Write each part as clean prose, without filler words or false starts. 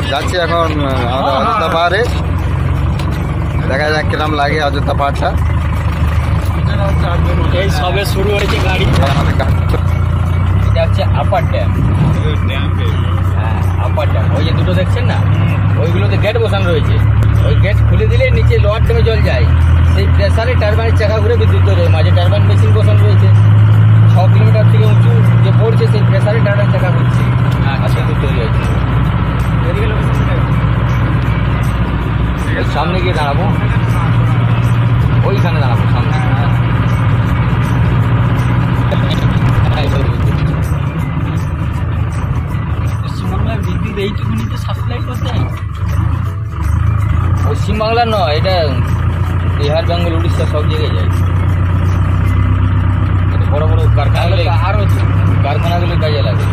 যাচ্ছি এখন আমাদের অযোধ্যা পাহাড়ে, দেখা যাক কিরম লাগে অযোধ্যা পাহাড়টা। এই সবে শুরু হয়েছে গাড়ি। এটা হচ্ছে আপার ড্যাম। হ্যাঁ, আপার ড্যাম। ওই যে দুটো দেখছেন না, ওইগুলোতে গেট বসানো রয়েছে। ওই গেট খুলে দিলে নিচে লোয়ার ড্যামে জল যায়। সেই প্রেসারে টারবাইনের চাকা ঘুরে বিদ্যুৎ তৈরি হয়। মাঝে টারবাইন মেশিন বসানো রয়েছে। 6 কিলোমিটার থেকে উঁচু যে পড়ছে, সেই প্রেসারে টারবাইন চাকা ঘুরছে আর বিদ্যুৎ তৈরি হয়েছে। সামনে গিয়ে দাঁড়াবো, ওইখানে দাঁড়াবো সামনে। পশ্চিমবাংলার বিদ্যুৎ এইটুকুনিতে সাপ্লাই করতে হয়। পশ্চিমবাংলার নয়, এটা বিহার, বেঙ্গল, উড়িষ্যা সব জায়গায় যায়। বড় বড় কারখানাগুলোর কাজে লাগে।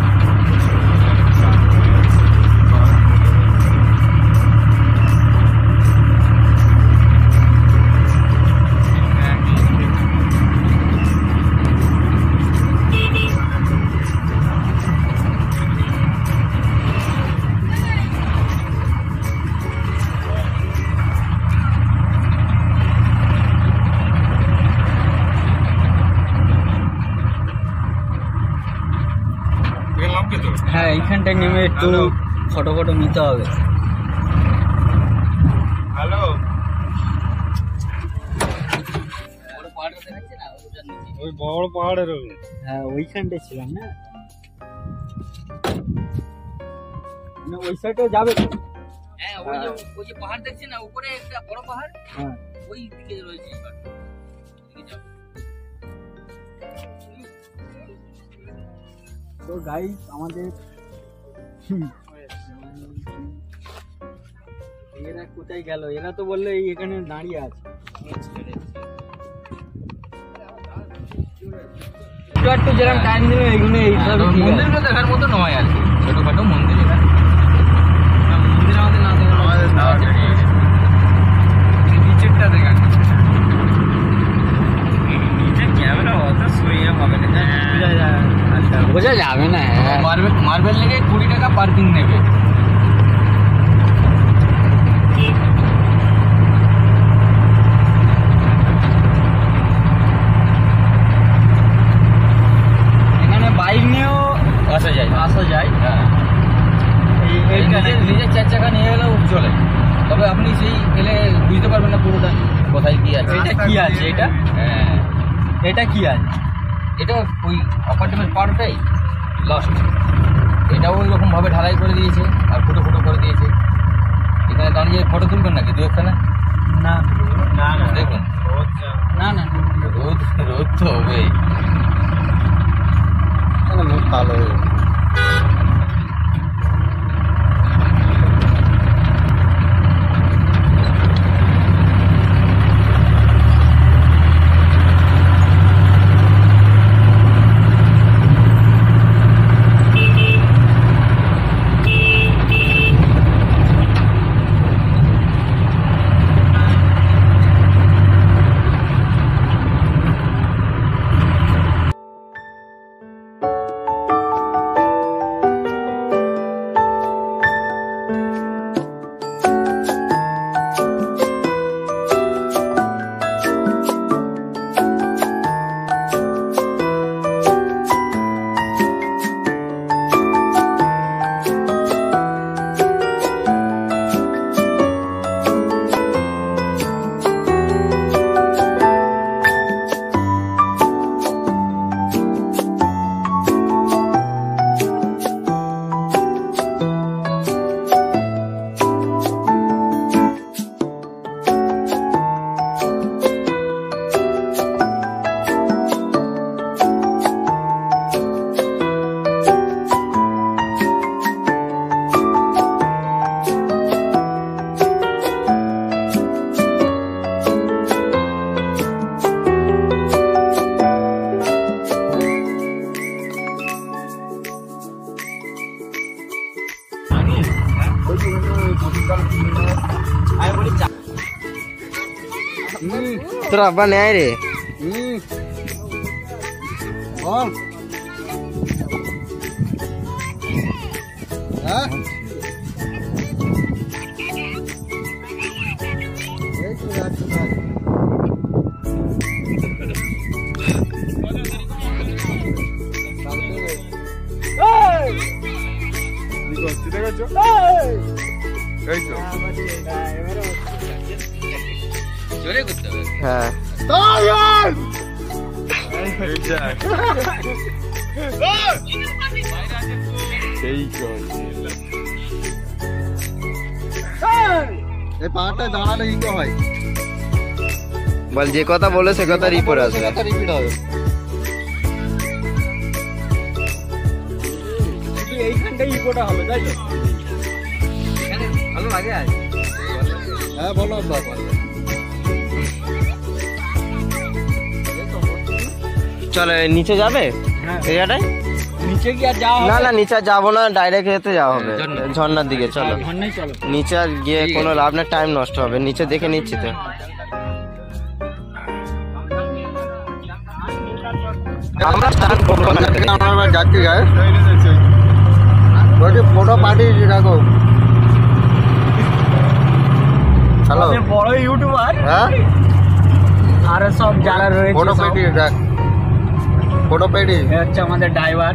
হ্যাঁ, এইখানটায় নেমে একটু ফটো নিতে হবে। হ্যালো, ওই বড় পাহাড়ের হ্যাঁ, ওইখানটায় ছিলাম না। ওই সাইডে যাবে। হ্যাঁ, ওই যে পাহাড় দেখছেন না, উপরে একটা বড় পাহাড়। হ্যাঁ, ওই দিকে রয়েছে। তো গাইস, আমাদের এরা কোথায় গেল? এরা তো বললো এখানে দাঁড়িয়ে আছে। একটু যেরকম টাইম দিল এইগুলো মন্দিরগুলো দেখার মতো নয় আর কি, ছোটখাটো মন্দির। এখানে মন্দির আমাদের না নিচেরটা দেখা নিচের ক্যামেরা অত সইয়ে হবে না, বোঝা যাবে না। মার্বেল লেগে 20 টাকা পার্কিং নেবে। এখানে বাইক নিয়েও আসা যায়। হ্যাঁ, নিজের 4 চাকা নিয়ে গেলেও চলে। তবে আপনি সেই গেলে বুঝতে পারবেন না পুরোটা কোথায় কি আছে। এটা কি আছে? এটা হ্যাঁ, এটা কি আছে? এটা ওই অ্যাপার্টমেন্ট পার্কটাই লাস্ট। এটাও ওই রকম ভাবে ঢালাই করে দিয়েছে আর ফুটো করে দিয়েছে। এখানে দাঁড়িয়ে ফটো তুলবেন নাকি 2-1খানা? না, দেখুন না, রোদ তো হবেই। ভালো তোরা আব্বা নেয় রে। হ্যাঁ এই তো জোরে করতে হবে। হ্যাঁ এই পাহাড়টা দাঁড়ালে কি হয়? বল, যে কথা বলে সে কথা রিপোর্ট আছে। কথা রিপিট হবে। এইখানটাই ইকোটা হবে, তাই তো? এখানে ভালো লাগে আজ। হ্যাঁ বলো বাবা। চলো নিচে যাবে এই জায়গাটায়? নিচে কি আর যাওয়া না না, নিচে আর যাবো না, ডাইরেক্ট যেতে যাওয়া হবে ঝর্ণার দিকে। চলো ঝর্ণায় চলো। নিচে আর গিয়ে কোনো লাভ না, টাইম নষ্ট হবে। নিচে দেখে নিচ্ছি তো। আমরা স্টার্ট করবো না। আমরা যাচ্ছি গায়ে বলছি ফটো পাঠিয়েছি দেখো। হ্যালো বড় ইউটিউবার হ্যাঁ আর সব যারা রয়েছে ফটো সব। পেটি দেখ, ফটো পেটি। এ হচ্ছে আমাদের ড্রাইভার।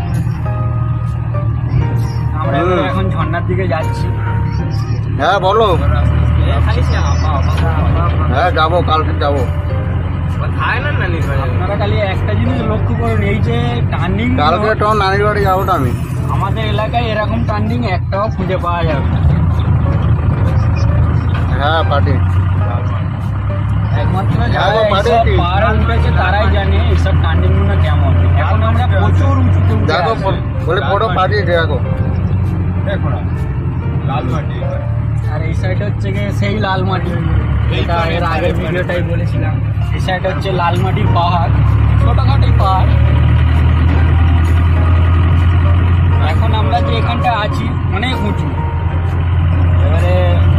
আমরা এখন ঝর্ণার দিকে যাচ্ছি। হ্যাঁ বলো। হ্যাঁ যাবো, কালকে যাবো। আপনারা খালি একটা জিনিস লক্ষ্য করুন, এই যে টার্নিং, কালকে তো নানির বাড়ি যাবো তো আমি। আমাদের এলাকায় এরকম টার্নিং একটাও খুঁজে পাওয়া যাবে না। হ্যাঁ পার্টি একমাত্র যারা হ্যাঁ, পাঠিয়ে এইসব দিই। পাহাড়ে উঠেছে তারাই জানে এইসব টার্নিং গুলো কেমন। এখন আমরা প্রচুর উঁচুতে উঠে দেখো আছি। বলে ফটো পাঠিয়েছি দেখো। আর এই সাইড হচ্ছে গিয়ে সেই লাল মাটি, এটা এর আগের ভিডিওটাই বলেছিলাম। এই সাইড হচ্ছে লাল মাটির পাহাড়, ছোটখাটোই পাহাড়। এখন আমরা যে এখানটা আছি অনেক উঁচু। এবারে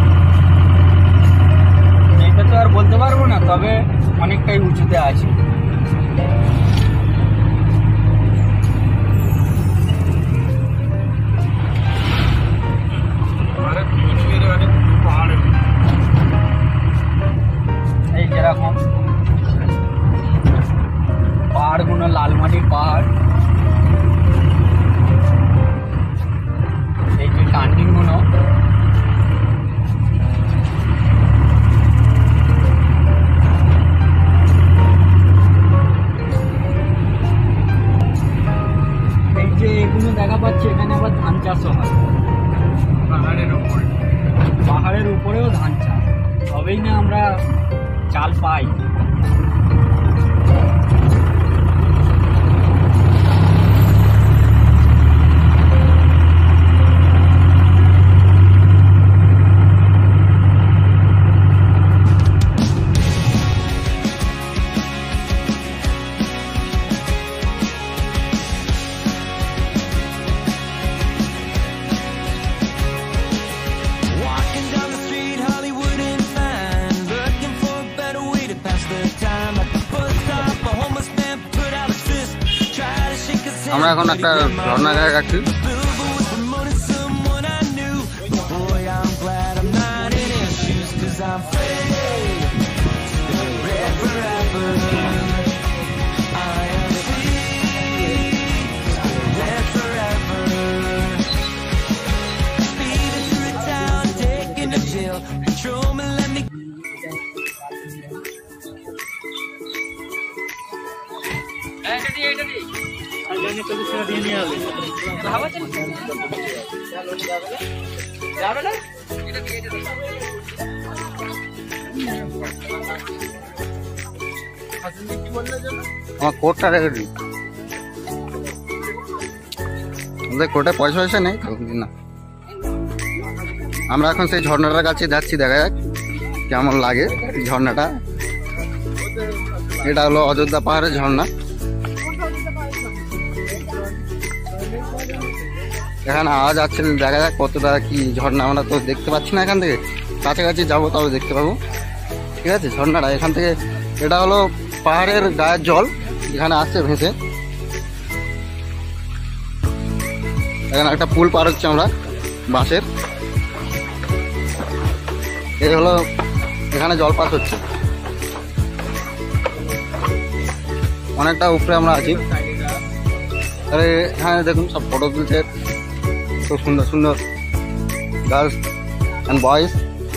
এটা তো আর বলতে পারবো না, তবে অনেকটাই উঁচুতে আছি। এই যেরকম পাহাড়গুলো লাল মাটির পাহাড়, এই যে টার্নিং গুলো এগুলো দেখা পাচ্ছি। এখানে আবার ধান চাষও হয় পাহাড়ের উপরেও ধান চাষ, তবেই না আমরা চাল পাই। আমরা এখন একটা ঝর্ণা গায়ে যাচ্ছি। আমার কোটটা রেখে দিই। আমাদের কোটে পয়সা পয়সা নেই না। আমরা এখন সেই ঝর্ণাটার কাছে যাচ্ছি, দেখা যাক কেমন লাগে ঝর্ণাটা। এটা হলো অযোধ্যা পাহাড়ের ঝর্ণা। এখানে আওয়াজ আছে, দেখা যাক কতটা কি ঝর্ণা। আমরা তো দেখতে পাচ্ছি না এখান থেকে, কাছাকাছি যাবো তবে দেখতে পাবো। ঠিক আছে, ঝর্ণাটা এখান থেকে, এটা হলো পাহাড়ের গায়ের জল, এখানে আসছে ভেসে। এখানে একটা পুল পার হচ্ছে আমরা বাঁশের, এই হলো এখানে জলপাত হচ্ছে। অনেকটা উপরে আমরা আছি। আরে হ্যাঁ দেখুন সব ফটো তুলছে, খুব সুন্দর সুন্দর গার্লস অ্যান্ড বয়েজ।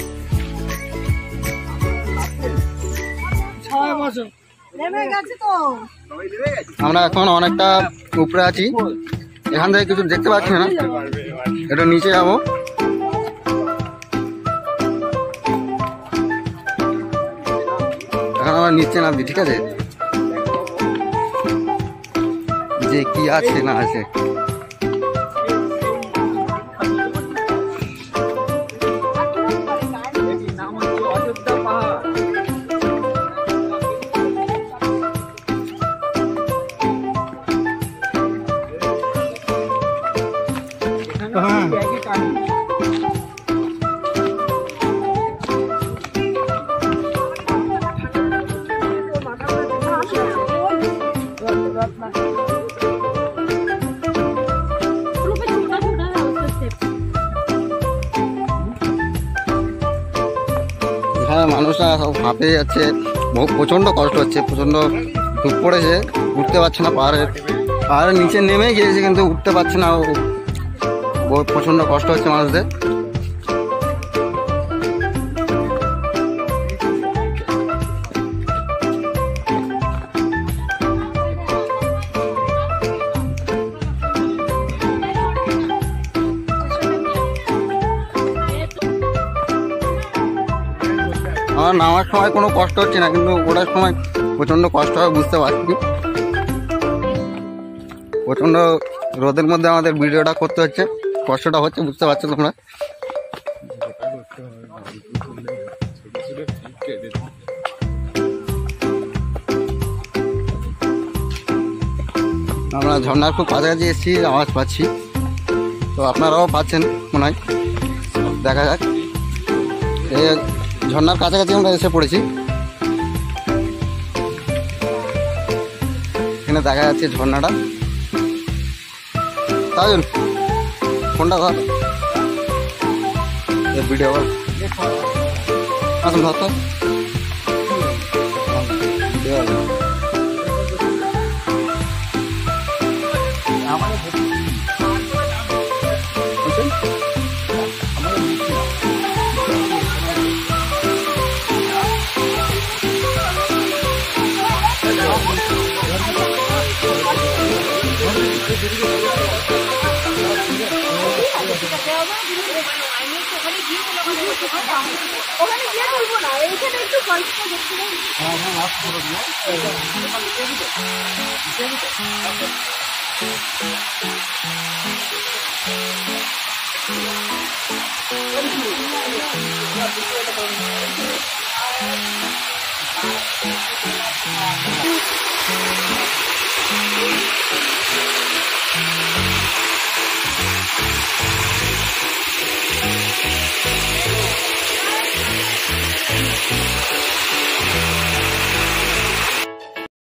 আমরা এখন অনেকটা উপরে আছি, এখান থেকে কিছু দেখতে পাচ্ছি না, একটু নিচে যাবো। এখন আমরা নিচে নামছি, ঠিক আছে, যে কি আছে না আছে। এখানে মানুষরা সব হাঁপে যাচ্ছে, প্রচন্ড কষ্ট হচ্ছে, প্রচন্ড ধূপ পড়েছে, উঠতে পারছে না। পাহাড়ের নিচে নেমে গিয়েছে কিন্তু উঠতে পারছে না, প্রচন্ড কষ্ট হচ্ছে মানুষদের। আমার নামার সময় কোনো কষ্ট হচ্ছে না, কিন্তু ওঠার সময় প্রচন্ড কষ্ট হয়, বুঝতে পারছি। প্রচন্ড রোদের মধ্যে আমাদের ভিডিওটা করতে হচ্ছে, কষ্টটা হচ্ছে, বুঝতে পারছো তোমরা। আমরা ঝর্ণার খুব কাছাকাছি এসেছি, আওয়াজ পাচ্ছি, তো আপনারাও পাচ্ছেন মনে হয়। দেখা যাক, এই ঝর্ণার কাছাকাছি আমরা এসে পড়েছি। এখানে দেখা যাচ্ছে ঝর্ণাটা। তাই ফোনটা ধর, ভিডিও আসুন ধর তো। ওখানে গিয়ে বলবো না, এইখানে একটু গল্প দেখতে পাই।